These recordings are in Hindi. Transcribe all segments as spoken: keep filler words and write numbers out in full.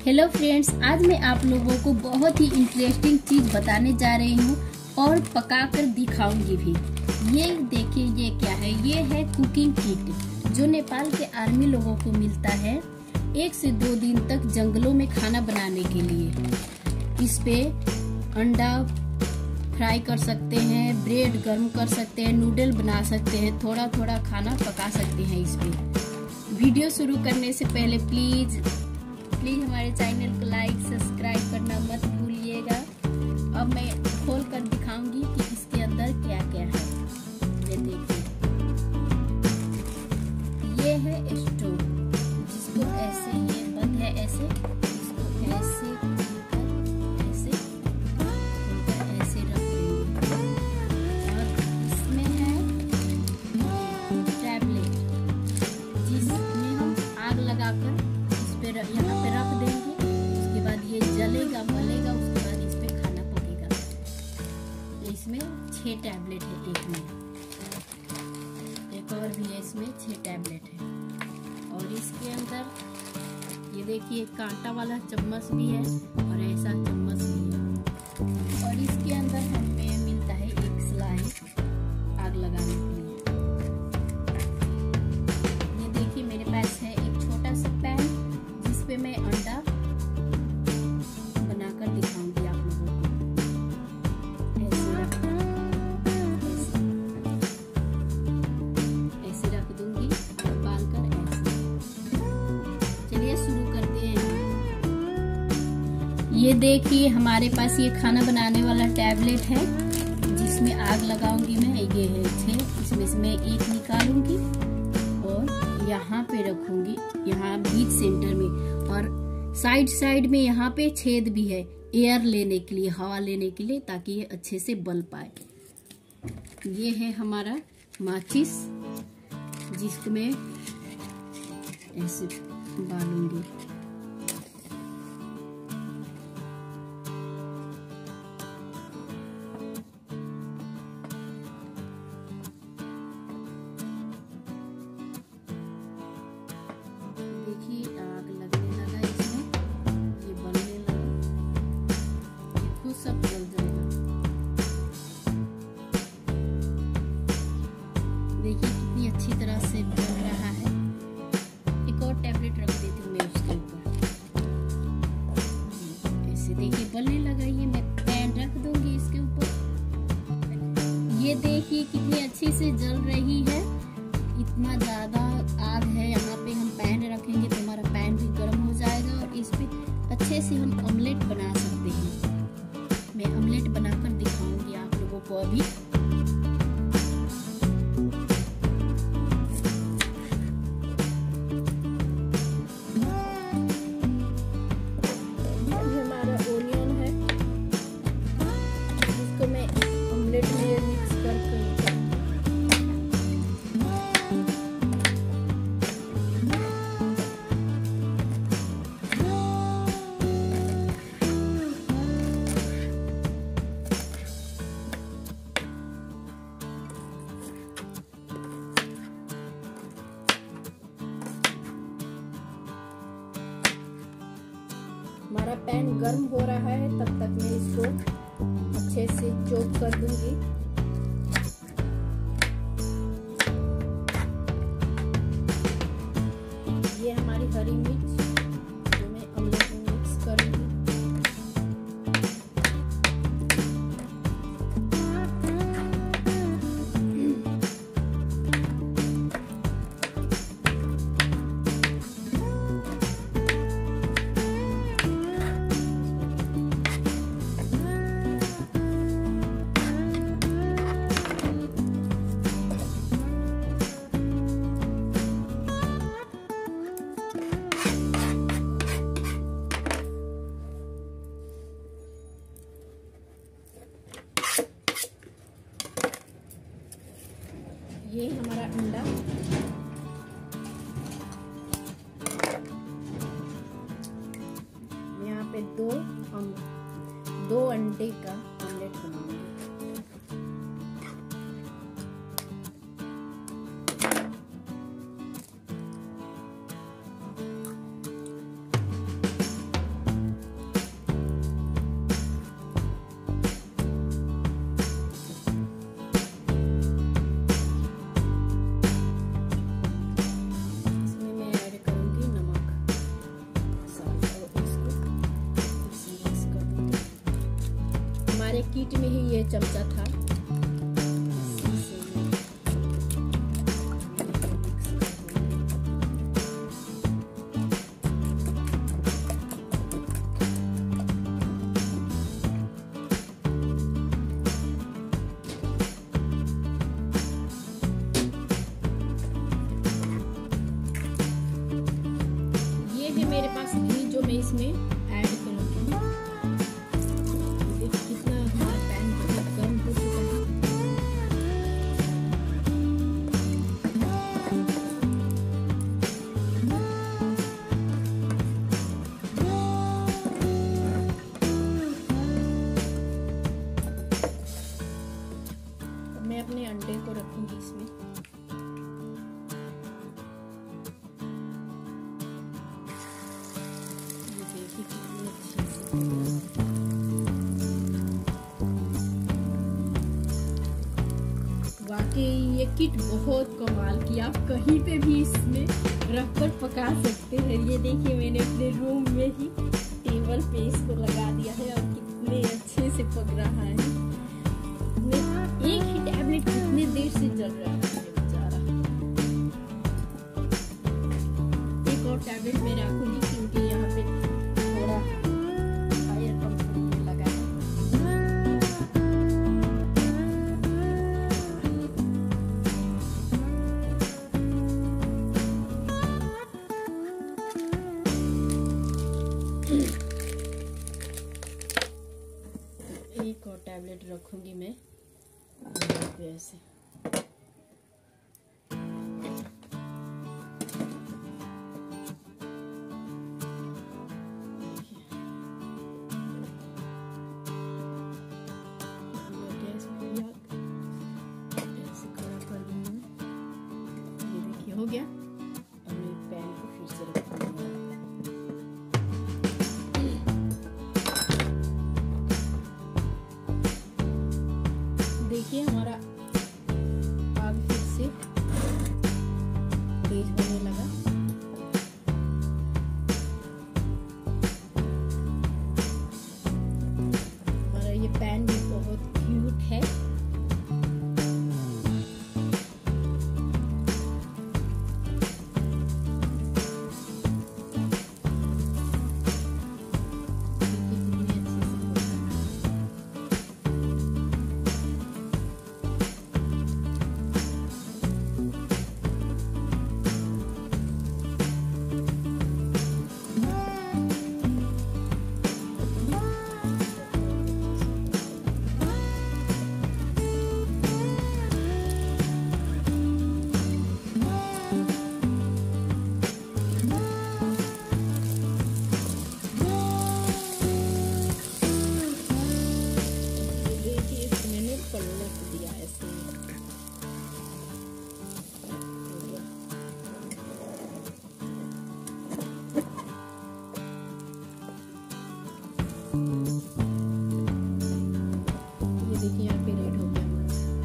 हेलो फ्रेंड्स, आज मैं आप लोगों को बहुत ही इंटरेस्टिंग चीज बताने जा रही हूँ और पकाकर दिखाऊंगी भी। ये देखिए, ये क्या है? ये है कुकिंग किट जो नेपाल के आर्मी लोगों को मिलता है एक से दो दिन तक जंगलों में खाना बनाने के लिए। इस पे अंडा फ्राई कर सकते हैं, ब्रेड गर्म कर सकते हैं, नूडल बना सकते हैं, थोड़ा थोड़ा खाना पका सकते हैं इस पे। वीडियो शुरू करने से पहले प्लीज प्लीज हमारे चैनल को लाइक सब्सक्राइब करना मत भूलिएगा। अब मैं खोल कर दिखाऊंगी कि इसके अंदर क्या क्या है। ये देखिए, ये है स्टोव, जिसको ऐसे, ये बंद है ऐसे, इसको ऐसे ऐसे ऐसे रख देंगे। और इसमें है टैबलेट, जिसमें हम आग लगाकर यहाँ पे रख देंगे। उसके बाद ये जलेगा मलेगा, उसके बाद इस पे खाना पकेगा। इसमें छह टैबलेट है, एक में एक और भी है, इसमें छह टैबलेट है। और इसके अंदर ये देखिए कांटा वाला चम्मच भी है और ऐसा चम्मच भी है। और इसके अंदर हमें मिलता है एक स्लाइस आग लगाने के लिए। ये देखिए, मेरे पास है एक छोटा सा पैन पे मैं अंडा बनाकर दिखाऊंगी आप लोगों को। ऐसे रख ऐसे, ऐसे रख दूंगी और बाल कर ऐसे। चलिए शुरू करते हैं। ये देखिए, हमारे पास ये खाना बनाने वाला टैबलेट है जिसमें आग लगाऊंगी मैं। ये है छह, इसमें से मैं एक निकालूंगी और यहाँ पे रखूंगी, यहाँ बीच सेंटर में। और साइड साइड में यहाँ पे छेद भी है एयर लेने के लिए, हवा लेने के लिए, ताकि ये अच्छे से बल पाए। ये है हमारा माचिस, जिसको मैं ऐसे बालूंगी। देखिए आग लगने लगा इसमें, ये बनने लगा, ये खुद सब जल जाएगा। देखिए कितनी अच्छी तरह से बन रहा है। एक और टैबलेट रख देती हूँ मैं उसके ऊपर। ऐसे देखिए बनने लगा, ये मैं पैन रख दूंगी इसके ऊपर। ये देखिए कितनी अच्छी से जल रही है। इतना ज्यादा आग है यहाँ पे। हम पैन रखेंगे तो हमारा पैन भी गर्म हो जाएगा और इस पे अच्छे से हम ऑमलेट बना सकते हैं। मैं ऑमलेट बनाकर दिखाऊंगी आप लोगों को अभी। ये हमारा ओनियन है, इसको मैं ऑमलेट में मिक्स करके हमारा पैन गर्म हो रहा है, तब तक मैं इसको अच्छे से चॉप कर दूंगी। ये हमारी हरी मिर्च जो मैं ऑमलेट में मिक्स करूंगी। ये हमारा अंडा, यहाँ पे दो हम दो अंडे का ऑमलेट बनाऊंगी। चमचा था। ये है मेरे पास घी जो मैं इसमें ऐड करूँगी। देखिए कितना हमारा पैन बहुत गर्म हो चुका है। मैं अपने अंडे को रखूंगी इसमें। ये देखिए कितनी अच्छी सी। वाकई ये किट बहुत कमाल की, आप कहीं पे भी इसमें रखकर पका सकते हैं। ये देखिए मैंने अपने रूम में ही टेबल पे इसको लगा दिया है और कितने अच्छे से पक रहा है। एक ही टैबलेट कितने देर से चल रहा है बेचारा। एक और टैबलेट मैं रखूंगी क्योंकि यहाँ पे थोड़ा फायर कंपनी लगा है। एक और टैबलेट रखूंगी मैं ऐसे। ऐसे खड़ा कर दूंगी। ये देखिए हो गया। अब मैं पैन को फिर से रखूंगी। देखिए हमारा आग फिर से तेज होने लगा। हमारा ये पैन भी बहुत क्यूट है। ये देखिए यहाँ पे रेड हो गया।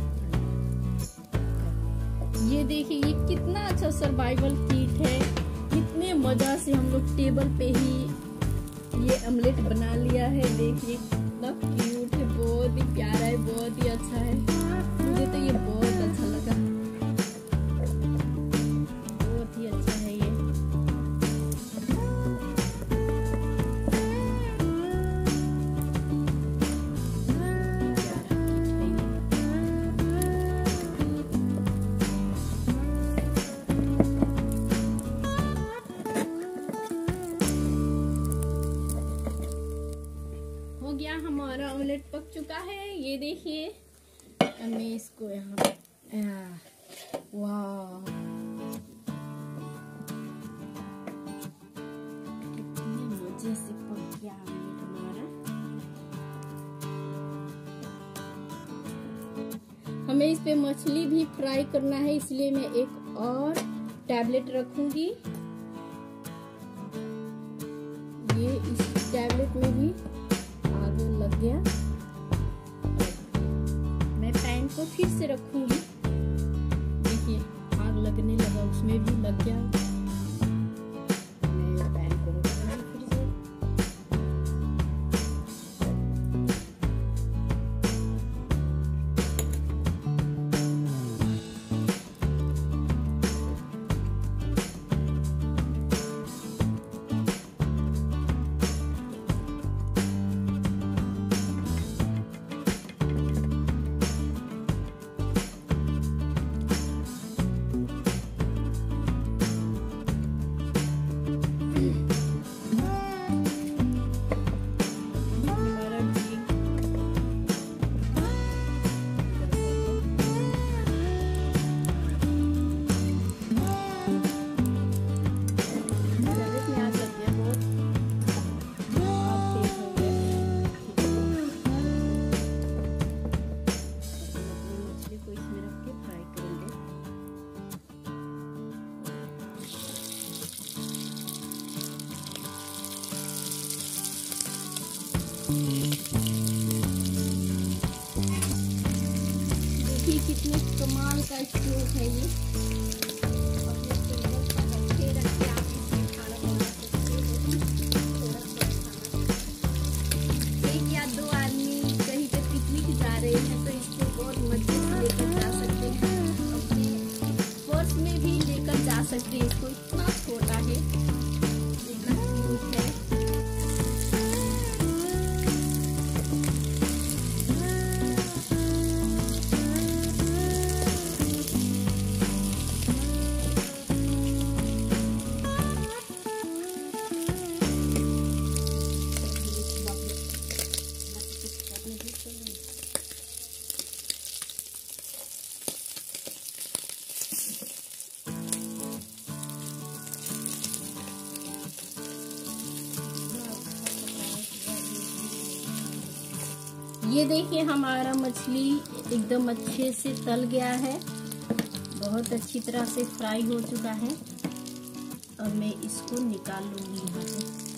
ये देखिए ये कितना अच्छा सर्वाइवल किट है। कितने मजा से हम लोग टेबल पे ही ये ऑमलेट बना लिया है। देखिए कितना क्यूट है, बहुत ही प्यारा है, बहुत ही अच्छा है। मुझे तो ये बहुत अच्छा लगा, बहुत ही अच्छा है ये। हो गया हमारा ऑमलेट पक चुका है। ये देखिए अब मैं इसको यहाँ पे वाह कितने मजे से पक गया ऑमलेट हमारा। हमें इस पे मछली भी फ्राई करना है, इसलिए मैं एक और टैबलेट रखूंगी। ये इस टैबलेट में भी आग लग गया। मैं पैन को फिर से रखूंगी। देखिए आग लगने लगा, उसमें भी लग गया। मैं पैन को रखूंगी फिर से। कमाल का स्टोव है ये। अपने टेबल पर रखे रखे आप इसमें खाना बना सकते हो। थोड़ा सा खाना, एक या दो आदमी कहीं पे पिकनिक जा रहे हैं तो इसको बहुत मजे से लेकर जा सकते हैं। अपने पर्स में भी लेकर जा सकते हैं। इसको इतना छोटा है, इतना क्यूट है। ये देखिए हमारा मछली एकदम अच्छे से तल गया है, बहुत अच्छी तरह से फ्राई हो चुका है। और मैं इसको निकाल लूंगी यहाँ से।